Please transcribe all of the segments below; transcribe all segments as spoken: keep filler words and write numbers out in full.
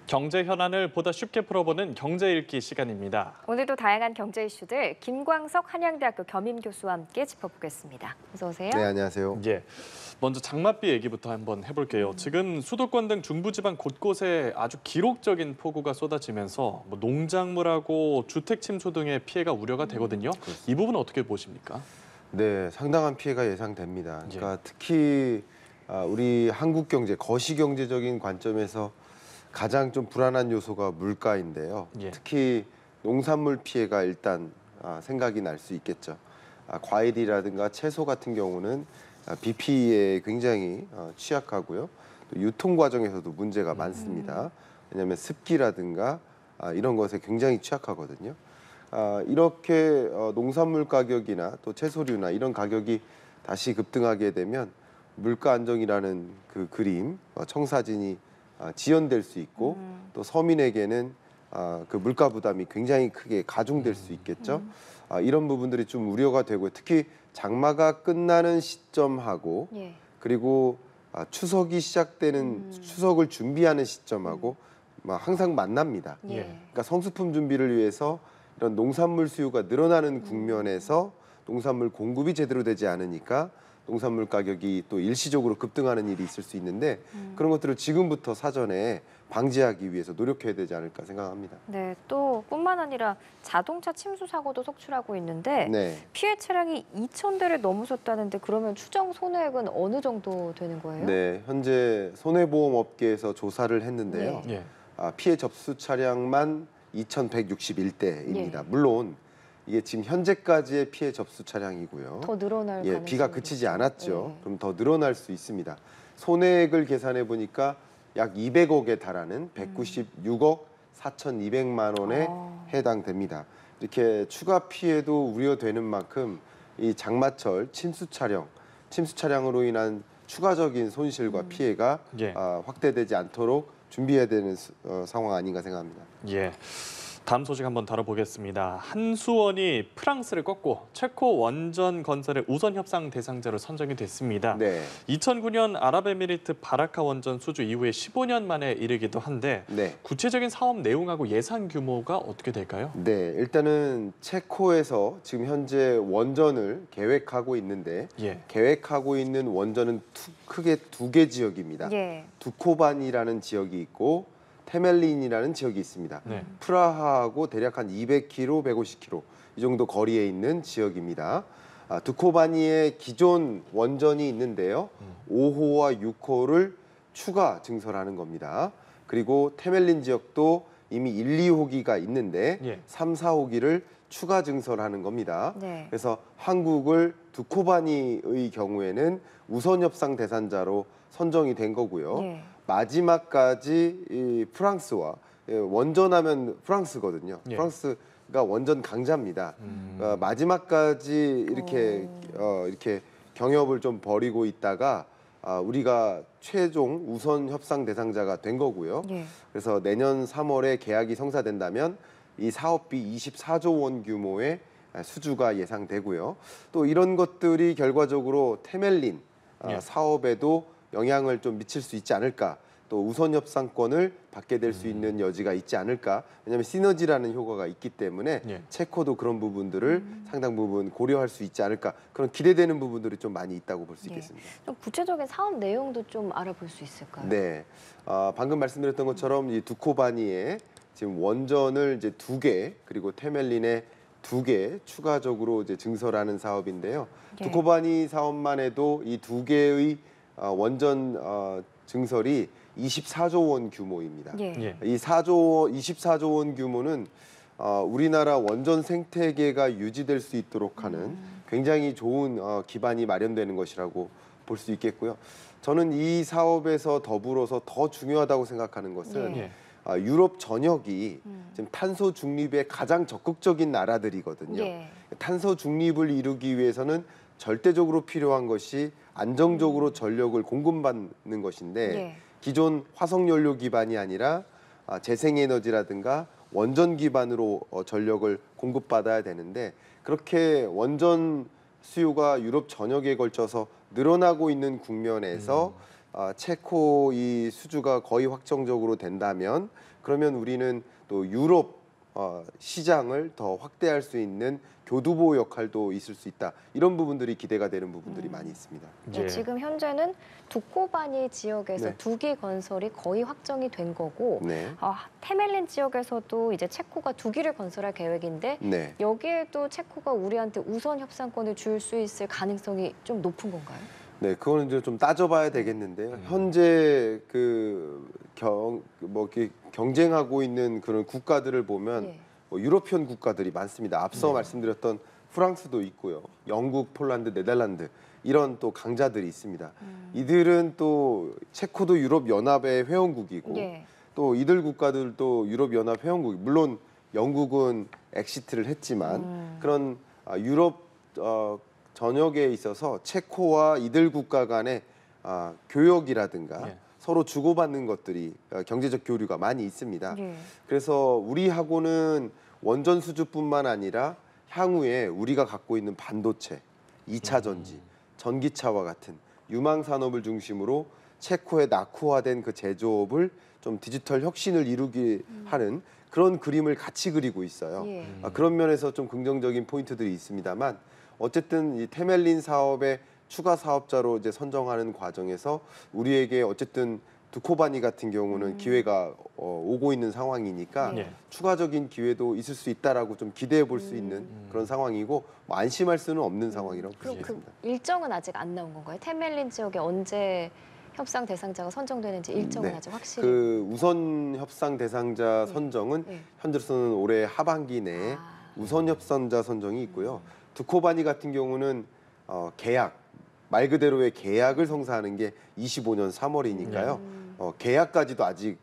경제 현안을 보다 쉽게 풀어보는 경제 읽기 시간입니다. 오늘도 다양한 경제 이슈들 김광석 한양대학교 겸임 교수와 함께 짚어보겠습니다. 어서 오세요. 네, 안녕하세요. 예, 먼저 장맛비 얘기부터 한번 해볼게요. 지금 수도권 등 중부지방 곳곳에 아주 기록적인 폭우가 쏟아지면서 뭐 농작물하고 주택 침수 등의 피해가 우려가 되거든요. 이 부분은 어떻게 보십니까? 네, 상당한 피해가 예상됩니다. 그러니까 예. 특히 우리 한국 경제, 거시 경제적인 관점에서 가장 좀 불안한 요소가 물가인데요. 예. 특히 농산물 피해가 일단 생각이 날 수 있겠죠. 과일이라든가 채소 같은 경우는 비 피해에 굉장히 취약하고요. 또 유통 과정에서도 문제가 음. 많습니다. 왜냐하면 습기라든가 이런 것에 굉장히 취약하거든요. 이렇게 농산물 가격이나 또 채소류나 이런 가격이 다시 급등하게 되면 물가 안정이라는 그 그림, 청사진이 지연될 수 있고 음. 또 서민에게는 그 물가 부담이 굉장히 크게 가중될 수 있겠죠. 음. 이런 부분들이 좀 우려가 되고 특히 장마가 끝나는 시점하고 예. 그리고 추석이 시작되는 음. 추석을 준비하는 시점하고 음. 항상 만납니다. 예. 그러니까 성수품 준비를 위해서 이런 농산물 수요가 늘어나는 국면에서 농산물 공급이 제대로 되지 않으니까 농산물 가격이 또 일시적으로 급등하는 일이 있을 수 있는데 음. 그런 것들을 지금부터 사전에 방지하기 위해서 노력해야 되지 않을까 생각합니다. 네, 또 뿐만 아니라 자동차 침수 사고도 속출하고 있는데 네. 피해 차량이 이천 대를 넘어섰다는데 그러면 추정 손해액은 어느 정도 되는 거예요? 네, 현재 손해보험업계에서 조사를 했는데요. 네. 아, 피해 접수 차량만 이천백육십일 대입니다. 네. 물론 이게 지금 현재까지의 피해 접수 차량이고요. 더 늘어날 예, 가능성이 비가 그치지 있죠. 않았죠. 네. 그럼 더 늘어날 수 있습니다. 손해액을 계산해 보니까 약 이백억에 달하는 백구십육억 사천이백만 원에 아. 해당됩니다. 이렇게 추가 피해도 우려되는 만큼 이 장마철 침수 차량, 침수 차량으로 인한 추가적인 손실과 음. 피해가 예. 어, 확대되지 않도록 준비해야 되는 어, 상황 아닌가 생각합니다. 예. 다음 소식 한번 다뤄보겠습니다. 한수원이 프랑스를 꺾고 체코 원전 건설의 우선 협상 대상자로 선정이 됐습니다. 네. 이천구 년 아랍에미리트 바라카 원전 수주 이후에 십오 년 만에 이르기도 한데 네. 구체적인 사업 내용하고 예산 규모가 어떻게 될까요? 네, 일단은 체코에서 지금 현재 원전을 계획하고 있는데 예. 계획하고 있는 원전은 투, 크게 두 개 지역입니다. 예. 두코반이라는 지역이 있고 테멜린이라는 지역이 있습니다. 네. 프라하하고 대략 한 이백 킬로미터, 백오십 킬로미터 이 정도 거리에 있는 지역입니다. 아, 두코바니에 기존 원전이 있는데요. 음. 오 호와 육 호를 추가 증설하는 겁니다. 그리고 테멜린 지역도 이미 일, 이 호기가 있는데 예. 삼, 사 호기를 추가 증설하는 겁니다. 네. 그래서 한국을 두코바니의 경우에는 우선 협상 대상자로 선정이 된 거고요. 네. 마지막까지 이 프랑스와 원전하면 프랑스거든요. 예. 프랑스가 원전 강자입니다. 음. 그러니까 마지막까지 이렇게 어, 이렇게 경협을 좀 벌이고 있다가 아, 우리가 최종 우선 협상 대상자가 된 거고요. 예. 그래서 내년 삼월에 계약이 성사된다면 이 사업비 이십사조 원 규모의 수주가 예상되고요. 또 이런 것들이 결과적으로 테멜린 예. 아, 사업에도 영향을 좀 미칠 수 있지 않을까. 또 우선 협상권을 받게 될 수 있는 여지가 있지 않을까. 왜냐하면 시너지라는 효과가 있기 때문에 예. 체코도 그런 부분들을 음. 상당 부분 고려할 수 있지 않을까. 그런 기대되는 부분들이 좀 많이 있다고 볼 수 있겠습니다. 좀 구체적인 사업 내용도 좀 알아볼 수 있을까요? 네, 어, 방금 말씀드렸던 것처럼 이 두코바니에 지금 원전을 이제 두 개 그리고 테멜린에 두 개 추가적으로 이제 증설하는 사업인데요. 예. 두코바니 사업만 해도 이 두 개의 어, 원전 어, 증설이 이십사조 원 규모입니다. 예. 이 사조, 이십사조 원 규모는 어, 우리나라 원전 생태계가 유지될 수 있도록 하는 음. 굉장히 좋은 어, 기반이 마련되는 것이라고 볼 수 있겠고요. 저는 이 사업에서 더불어서 더 중요하다고 생각하는 것은 예. 어, 유럽 전역이 음. 지금 탄소 중립에 가장 적극적인 나라들이거든요. 예. 탄소 중립을 이루기 위해서는 절대적으로 필요한 것이 안정적으로 전력을 공급받는 것인데 예. 기존 화석연료 기반이 아니라 재생에너지라든가 원전 기반으로 전력을 공급받아야 되는데 그렇게 원전 수요가 유럽 전역에 걸쳐서 늘어나고 있는 국면에서 음. 아, 체코 이 수주가 거의 확정적으로 된다면 그러면 우리는 또 유럽 어, 시장을 더 확대할 수 있는 교두보 역할도 있을 수 있다. 이런 부분들이 기대가 되는 부분들이 음. 많이 있습니다. 네, 예. 지금 현재는 두코바니 지역에서 네. 두 기 건설이 거의 확정이 된 거고 네. 아, 테멜린 지역에서도 이제 체코가 두 기를 건설할 계획인데 네. 여기에도 체코가 우리한테 우선 협상권을 줄 수 있을 가능성이 좀 높은 건가요? 네, 그거는 이제 좀 따져봐야 되겠는데요. 음. 현재 그 경, 뭐 경쟁하고 있는 그런 국가들을 보면 예. 뭐 유로피언 국가들이 많습니다. 앞서 네. 말씀드렸던 프랑스도 있고요, 영국, 폴란드, 네덜란드 이런 또 강자들이 있습니다. 음. 이들은 또 체코도 유럽 연합의 회원국이고 예. 또 이들 국가들도 유럽 연합 회원국. 물론 영국은 엑시트를 했지만 음. 그런 유럽 어, 전역에 있어서 체코와 이들 국가 간의 아, 교역이라든가 예. 서로 주고받는 것들이 경제적 교류가 많이 있습니다. 예. 그래서 우리하고는 원전 수주뿐만 아니라 향후에 우리가 갖고 있는 반도체, 이 차 전지, 음. 전기차와 같은 유망 산업을 중심으로 체코의 낙후화된 그 제조업을 좀 디지털 혁신을 이루게 음. 하는 그런 그림을 같이 그리고 있어요. 예. 아, 그런 면에서 좀 긍정적인 포인트들이 있습니다만 어쨌든 이 테멜린 사업의 추가 사업자로 이제 선정하는 과정에서 우리에게 어쨌든 두코바니 같은 경우는 음. 기회가 어, 오고 있는 상황이니까 네. 추가적인 기회도 있을 수 있다라고 좀 기대해 볼 수 음. 있는 그런 상황이고 뭐 안심할 수는 없는 음. 상황이라고 볼 수 있습니다. 그 일정은 아직 안 나온 건가요? 테멜린 지역에 언제 협상 대상자가 선정되는지 일정은 네. 아직 확실히. 그 우선 협상 대상자 선정은 네. 네. 현재로서는 올해 하반기 내에 아. 우선 협상자 선정이 있고요. 음. 두코바니 같은 경우는 어, 계약, 말 그대로의 계약을 성사하는 게 이십오 년 삼월이니까요. 음. 어, 계약까지도 아직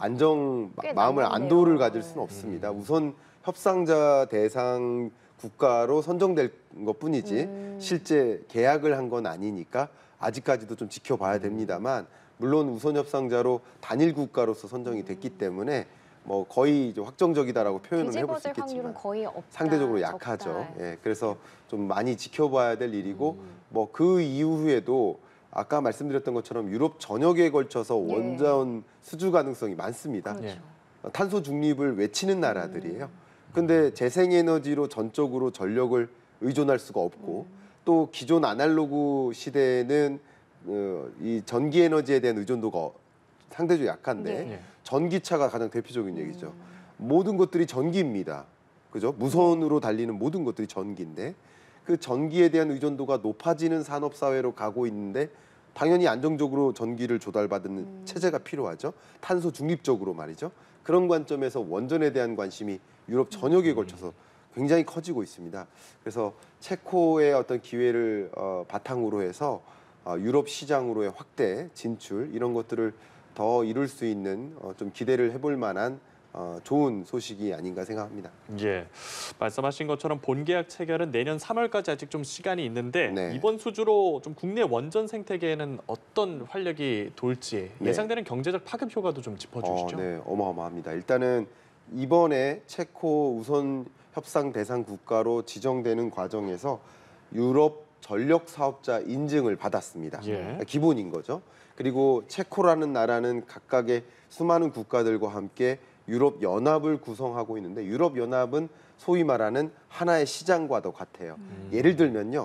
안정 마음을 안도를 가질 수는 없습니다. 음. 우선 협상자 대상 국가로 선정될 것뿐이지 음. 실제 계약을 한 건 아니니까 아직까지도 좀 지켜봐야 됩니다만 물론 우선 협상자로 단일 국가로서 선정이 됐기 때문에 뭐 거의 이제 확정적이다라고 표현을 해볼 수 있겠지만 거의 없다, 상대적으로 약하죠. 예, 그래서 좀 많이 지켜봐야 될 일이고 음. 뭐 그 이후에도 아까 말씀드렸던 것처럼 유럽 전역에 걸쳐서 예. 원전 수주 가능성이 많습니다. 그렇죠. 탄소 중립을 외치는 나라들이에요. 근데 재생에너지로 전적으로 전력을 의존할 수가 없고 음. 또 기존 아날로그 시대에는 어, 이 전기 에너지에 대한 의존도가 상대적으로 약한데 네. 전기차가 가장 대표적인 얘기죠. 음. 모든 것들이 전기입니다. 그죠? 무선으로 달리는 모든 것들이 전기인데 그 전기에 대한 의존도가 높아지는 산업 사회로 가고 있는데 당연히 안정적으로 전기를 조달받는 음. 체제가 필요하죠. 탄소 중립적으로 말이죠. 그런 관점에서 원전에 대한 관심이 유럽 전역에 걸쳐서 굉장히 커지고 있습니다. 그래서 체코의 어떤 기회를 어, 바탕으로 해서 어, 유럽 시장으로의 확대, 진출 이런 것들을 더 이룰 수 있는 어, 좀 기대를 해볼 만한 어, 좋은 소식이 아닌가 생각합니다. 예, 말씀하신 것처럼 본계약 체결은 내년 삼월까지 아직 좀 시간이 있는데 네. 이번 수주로 좀 국내 원전 생태계에는 어떤 활력이 돌지 네. 예상되는 경제적 파급 효과도 좀 짚어주시죠. 어, 네, 어마어마합니다. 일단은 이번에 체코 우선 협상 대상 국가로 지정되는 과정에서 유럽 전력 사업자 인증을 받았습니다. 예. 기본인 거죠. 그리고 체코라는 나라는 각각의 수많은 국가들과 함께 유럽 연합을 구성하고 있는데 유럽 연합은 소위 말하는 하나의 시장과도 같아요. 음. 예를 들면요.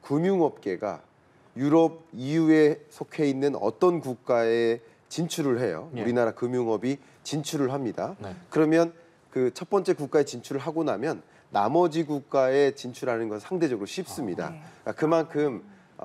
금융업계가 유럽 이유에 속해 있는 어떤 국가에 진출을 해요. 예. 우리나라 금융업이 진출을 합니다. 네. 그러면 그 첫 번째 국가에 진출을 하고 나면 나머지 국가에 진출하는 건 상대적으로 쉽습니다. 아, 네. 그러니까 그만큼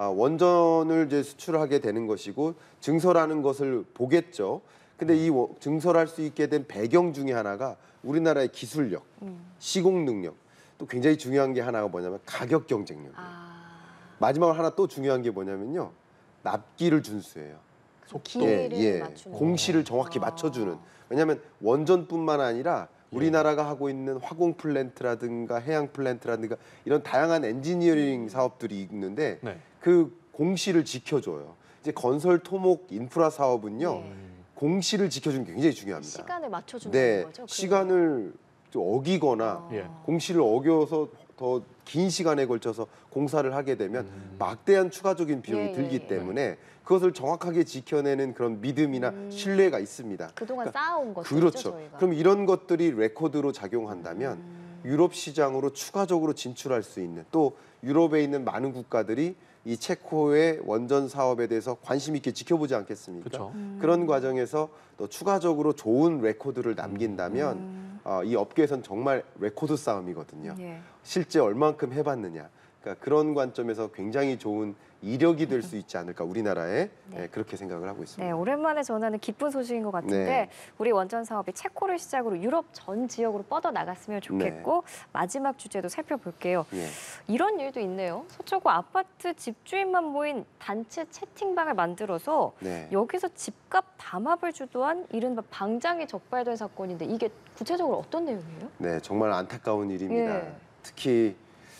원전을 이제 수출하게 되는 것이고 증설하는 것을 보겠죠. 근데 이 증설할 수 있게 된 배경 중에 하나가 우리나라의 기술력, 음. 시공 능력, 또 굉장히 중요한 게 하나가 뭐냐면 가격 경쟁력이에요. 아. 마지막으로 하나 또 중요한 게 뭐냐면요. 납기를 준수해요. 속도, 예, 예. 맞추는 공시를 정확히 아. 맞춰주는. 왜냐하면 원전뿐만 아니라 우리나라가 하고 있는 화공 플랜트라든가 해양 플랜트라든가 이런 다양한 엔지니어링 사업들이 있는데 네. 그 공시를 지켜줘요. 이제 건설, 토목, 인프라 사업은요. 네. 공시를 지켜주는 게 굉장히 중요합니다. 시간을 맞춰주는 네, 거죠? 시간을 좀 어기거나 아. 공시를 어겨서 더 긴 시간에 걸쳐서 공사를 하게 되면 음. 막대한 추가적인 비용이 예, 들기 예, 때문에 예. 그것을 정확하게 지켜내는 그런 믿음이나 음. 신뢰가 있습니다. 그동안 그러니까, 쌓아온 것들이죠, 그렇죠. 저희가. 그럼 이런 것들이 레코드로 작용한다면 음. 유럽 시장으로 추가적으로 진출할 수 있는, 또 유럽에 있는 많은 국가들이 이 체코의 원전 사업에 대해서 관심 있게 지켜보지 않겠습니까? 음. 그런 과정에서 또 추가적으로 좋은 레코드를 남긴다면 음. 어, 이 업계에선 정말 레코드 싸움이거든요. 예. 실제 얼만큼 해봤느냐. 그러니까 그런 관점에서 굉장히 좋은 이력이 될 수 있지 않을까, 우리나라에. 네. 네, 그렇게 생각을 하고 있습니다. 네, 오랜만에 전하는 기쁜 소식인 것 같은데 네. 우리 원전 사업이 체코를 시작으로 유럽 전 지역으로 뻗어나갔으면 좋겠고 네. 마지막 주제도 살펴볼게요. 네. 이런 일도 있네요. 서초구 아파트 집주인만 모인 단체 채팅방을 만들어서 네. 여기서 집값 담합을 주도한 이른바 방장이 적발된 사건인데 이게 구체적으로 어떤 내용이에요? 네, 정말 안타까운 일입니다. 예. 특히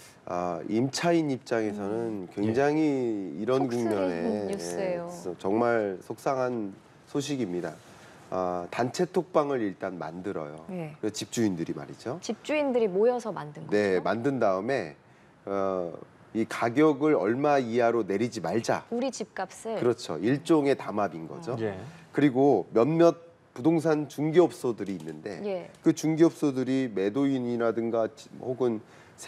아, 임차인 입장에서는 음. 굉장히 예. 이런 국면에 뉴스예요. 예, 정말 속상한 소식입니다. 아, 단체 톡방을 일단 만들어요. 예. 그래서 집주인들이 말이죠. 집주인들이 모여서 만든 거죠? 네, 만든 다음에 어, 이 가격을 얼마 이하로 내리지 말자. 우리 집값을. 그렇죠. 일종의 담합인 거죠. 어. 예. 그리고 몇몇 부동산 중개업소들이 있는데 예. 그 중개업소들이 매도인이라든가 혹은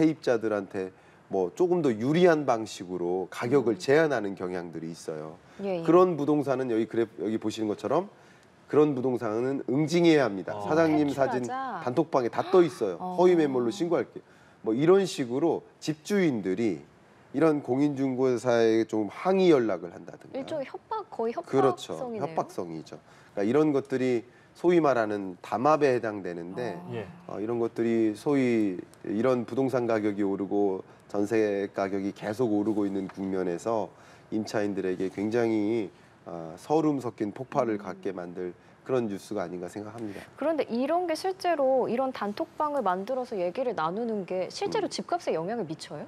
세입자들한테 뭐 조금 더 유리한 방식으로 가격을 음. 제한하는 경향들이 있어요. 예, 예. 그런 부동산은 여기 그래 여기 보시는 것처럼 그런 부동산은 응징해야 합니다. 어. 사장님 사진 단톡방에 다 떠 있어요. 어. 허위 매물로 신고할게요. 뭐 이런 식으로 집주인들이 이런 공인중개사에 좀 항의 연락을 한다든가. 일종의 협박, 거의 협박성이네요. 그렇죠. 협박성이죠. 그러니까 이런 것들이 소위 말하는 담합에 해당되는데 아. 예. 어, 이런 것들이 소위 이런 부동산 가격이 오르고 전세 가격이 계속 오르고 있는 국면에서 임차인들에게 굉장히 어, 서름 섞인 폭발을 음. 갖게 만들 그런 뉴스가 아닌가 생각합니다. 그런데 이런 게 실제로 이런 단톡방을 만들어서 얘기를 나누는 게 실제로 음. 집값에 영향을 미쳐요?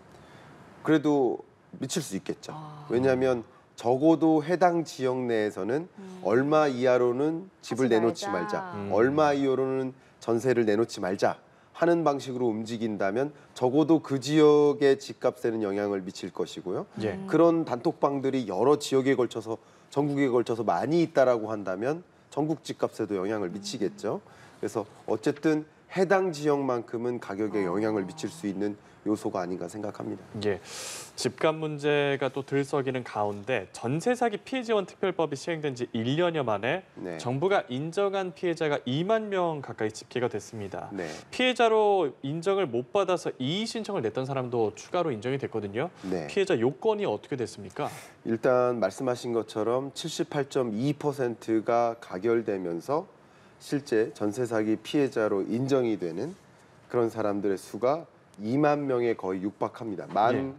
그래도 미칠 수 있겠죠. 아. 왜냐하면 적어도 해당 지역 내에서는 음. 얼마 이하로는 집을 내놓지 말자, 말자. 음. 얼마 이하로는 전세를 내놓지 말자 하는 방식으로 움직인다면 적어도 그 지역의 집값에는 영향을 미칠 것이고요. 예. 그런 단톡방들이 여러 지역에 걸쳐서 전국에 걸쳐서 많이 있다라고 한다면 전국 집값에도 영향을 미치겠죠. 그래서 어쨌든 해당 지역만큼은 가격에 영향을 미칠 수 있는 요소가 아닌가 생각합니다. 예, 집값 문제가 또 들썩이는 가운데 전세 사기 피해 지원 특별법이 시행된 지 일 년여 만에 네. 정부가 인정한 피해자가 이만 명 가까이 집계가 됐습니다. 네. 피해자로 인정을 못 받아서 이의 신청을 냈던 사람도 추가로 인정이 됐거든요. 네. 피해자 요건이 어떻게 됐습니까? 일단 말씀하신 것처럼 칠십팔 점 이 퍼센트가 가결되면서 실제 전세 사기 피해자로 인정이 되는 그런 사람들의 수가 이만 명에 거의 육박합니다. 만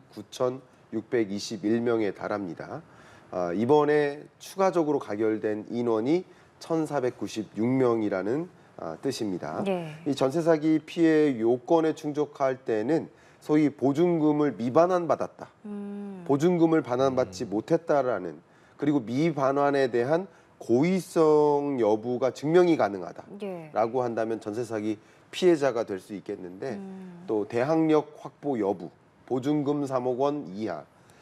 구천육백이십일 명에 달합니다. 아, 이번에 추가적으로 가결된 인원이 천사백구십육 명이라는 아, 뜻입니다. 네. 이 전세 사기 피해 요건에 충족할 때는 소위 보증금을 미반환받았다. 음. 보증금을 반환받지 음. 못했다라는, 그리고 미반환에 대한 고의성 여부가 증명이 가능하다라고 네. 한다면 전세 사기 피해자가 될 수 있겠는데 음. 또 대항력 확보 여부, 보증금 삼억 원 이하,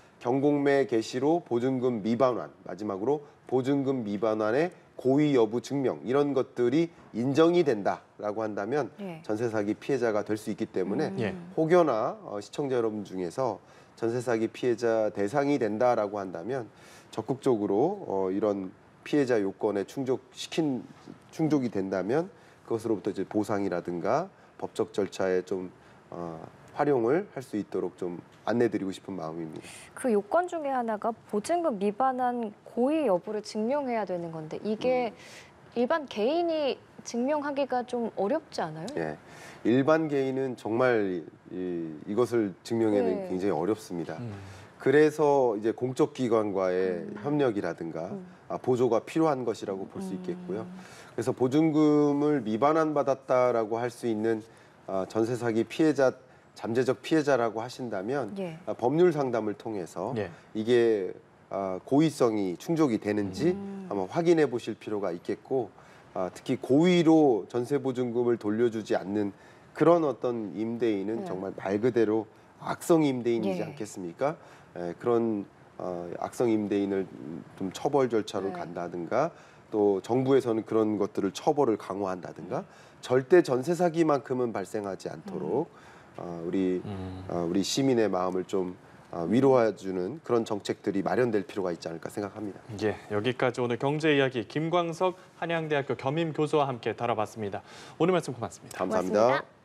경공매 개시로 보증금 미반환, 마지막으로 보증금 미반환의 고의 여부 증명, 이런 것들이 인정이 된다라고 한다면 네. 전세 사기 피해자가 될 수 있기 때문에 음. 혹여나 어, 시청자 여러분 중에서 전세 사기 피해자 대상이 된다라고 한다면 적극적으로 어, 이런 피해자 요건에 충족시킨 충족이 된다면 그것으로부터 이제 보상이라든가 법적 절차에 좀 어, 활용을 할 수 있도록 좀 안내드리고 싶은 마음입니다. 그 요건 중에 하나가 보증금 미반환 고의 여부를 증명해야 되는 건데 이게 음. 일반 개인이 증명하기가 좀 어렵지 않아요? 예, 일반 개인은 정말 이, 이것을 증명하기는 네. 굉장히 어렵습니다. 음. 그래서 이제 공적 기관과의 음. 협력이라든가 음. 아, 보조가 필요한 것이라고 볼 수 있겠고요. 음. 그래서 보증금을 미반환 받았다라고 할 수 있는 아, 전세 사기 피해자, 잠재적 피해자라고 하신다면 예. 아, 법률 상담을 통해서 예. 이게 아, 고의성이 충족이 되는지 음. 한번 확인해 보실 필요가 있겠고, 아, 특히 고의로 전세 보증금을 돌려주지 않는 그런 어떤 임대인은 네. 정말 말 그대로 악성 임대인이지 예. 않겠습니까? 에, 그런 어, 악성 임대인을 좀 처벌 절차로 네. 간다든가 또 정부에서는 그런 것들을 처벌을 강화한다든가 절대 전세 사기만큼은 발생하지 않도록 음. 어, 우리 음. 어, 우리 시민의 마음을 좀 어, 위로해주는 그런 정책들이 마련될 필요가 있지 않을까 생각합니다. 예, 여기까지 오늘 경제 이야기 김광석 한양대학교 겸임교수와 함께 다뤄봤습니다. 오늘 말씀 고맙습니다. 감사합니다. 고맙습니다.